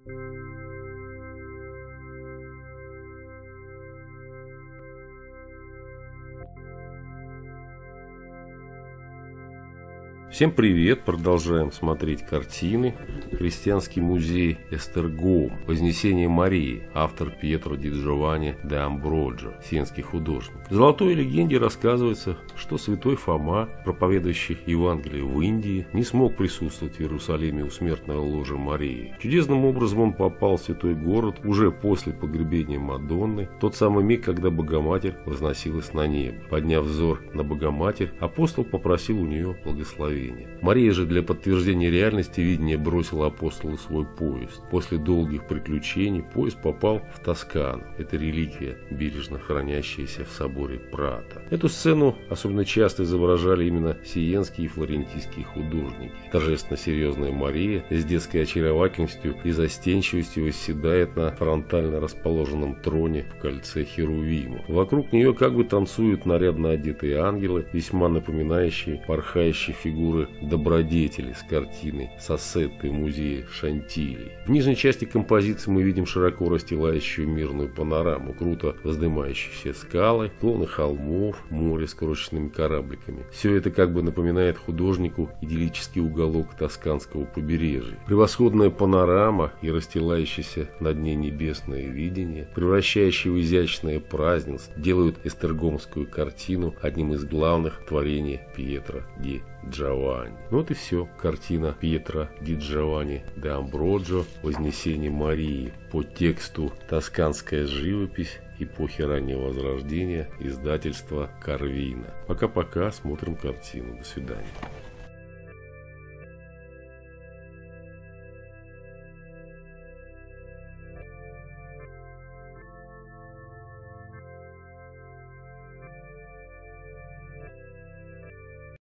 Всем привет! Продолжаем смотреть картины. Христианский музей Эстергом. Вознесение Марии. Автор Пьетро ди Джованни де Амброджо. Сиенский художник. В золотой легенде рассказывается, что святой Фома, проповедующий Евангелие в Индии, не смог присутствовать в Иерусалиме у смертного ложа Марии. Чудесным образом он попал в святой город уже после погребения Мадонны, в тот самый миг, когда Богоматерь возносилась на небо. Подняв взор на Богоматерь, апостол попросил у нее благословения. Мария же для подтверждения реальности видения бросила апостолу свой поезд. После долгих приключений поезд попал в Тоскану. Это реликвия, бережно хранящаяся в соборе Прата. Эту сцену особенно часто изображали именно сиенские и флорентийские художники. Торжественно серьезная Мария с детской очаровательностью и застенчивостью восседает на фронтально расположенном троне в кольце херувимов. Вокруг нее как бы танцуют нарядно одетые ангелы, весьма напоминающие порхающие фигуры добродетели с картины Сассетты музея Шантилий. В нижней части композиции мы видим широко расстилающую мирную панораму, круто вздымающиеся скалы, склоны холмов, море с крошечными корабликами. Все это как бы напоминает художнику идиллический уголок тосканского побережья. Превосходная панорама и расстилающееся над ней небесное видение, превращающее в изящное празднество, делают эстергомскую картину одним из главных творений Пьетро ди Джованни. Вот и все. Картина Пьетро ди Джованни де Амброджо «Вознесение Марии» по тексту «Тосканская живопись» эпохи раннего Возрождения, издательства Карвина. Пока-пока, смотрим картину. До свидания.